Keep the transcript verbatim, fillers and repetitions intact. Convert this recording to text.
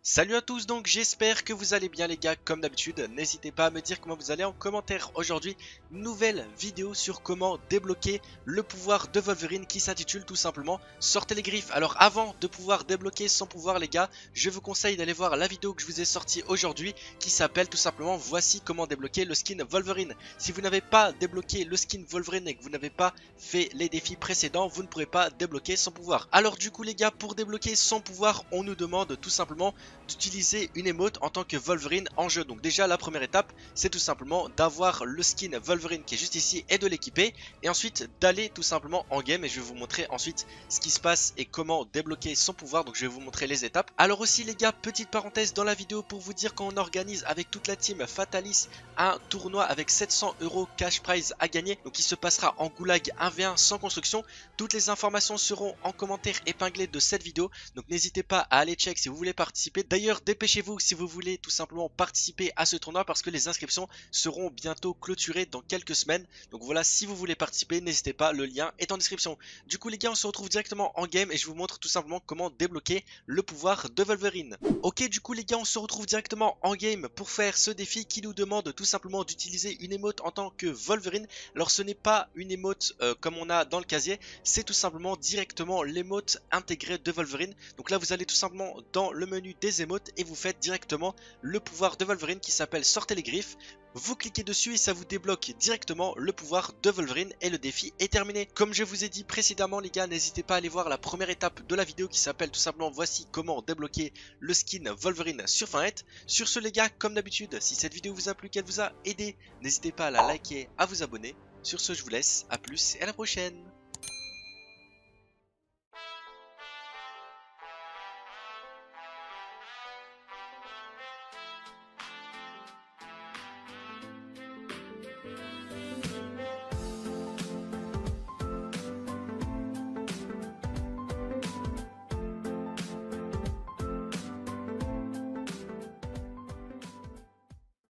Salut à tous, donc j'espère que vous allez bien les gars. Comme d'habitude, n'hésitez pas à me dire comment vous allez en commentaire. Aujourd'hui, nouvelle vidéo sur comment débloquer le pouvoir de Wolverine qui s'intitule tout simplement Sortez les griffes. Alors avant de pouvoir débloquer son pouvoir les gars, je vous conseille d'aller voir la vidéo que je vous ai sortie aujourd'hui qui s'appelle tout simplement Voici comment débloquer le skin Wolverine. Si vous n'avez pas débloqué le skin Wolverine et que vous n'avez pas fait les défis précédents, vous ne pourrez pas débloquer son pouvoir. Alors du coup les gars, pour débloquer son pouvoir, on nous demande tout simplement d'utiliser une émote en tant que Wolverine en jeu. Donc déjà la première étape c'est tout simplement d'avoir le skin Wolverine qui est juste ici et de l'équiper, et ensuite d'aller tout simplement en game, et je vais vous montrer ensuite ce qui se passe et comment débloquer son pouvoir. Donc je vais vous montrer les étapes. Alors aussi les gars, petite parenthèse dans la vidéo pour vous dire qu'on organise avec toute la team Fatalis un tournoi avec sept cents euros cash prize à gagner, donc il se passera en goulag un v un sans construction. Toutes les informations seront en commentaire épinglé de cette vidéo, donc n'hésitez pas à aller check si vous voulez participer. D'ailleurs, dépêchez-vous si vous voulez tout simplement participer à ce tournoi parce que les inscriptions seront bientôt clôturées dans quelques semaines. Donc voilà, si vous voulez participer, n'hésitez pas, le lien est en description. Du coup les gars, on se retrouve directement en game et je vous montre tout simplement comment débloquer le pouvoir de Wolverine. Ok, du coup les gars, on se retrouve directement en game pour faire ce défi qui nous demande tout simplement d'utiliser une émote en tant que Wolverine. Alors ce n'est pas une émote euh, comme on a dans le casier, c'est tout simplement directement l'émote intégrée de Wolverine. Donc là vous allez tout simplement dans le menu des émotes et vous faites directement le pouvoir de Wolverine qui s'appelle Sortez les griffes. Vous cliquez dessus et ça vous débloque directement le pouvoir de Wolverine et le défi est terminé. Comme je vous ai dit précédemment les gars, n'hésitez pas à aller voir la première étape de la vidéo qui s'appelle tout simplement Voici comment débloquer le skin Wolverine sur Fortnite. Sur ce les gars, comme d'habitude, si cette vidéo vous a plu, qu'elle vous a aidé, n'hésitez pas à la liker, à vous abonner. Sur ce je vous laisse, à plus et à la prochaine.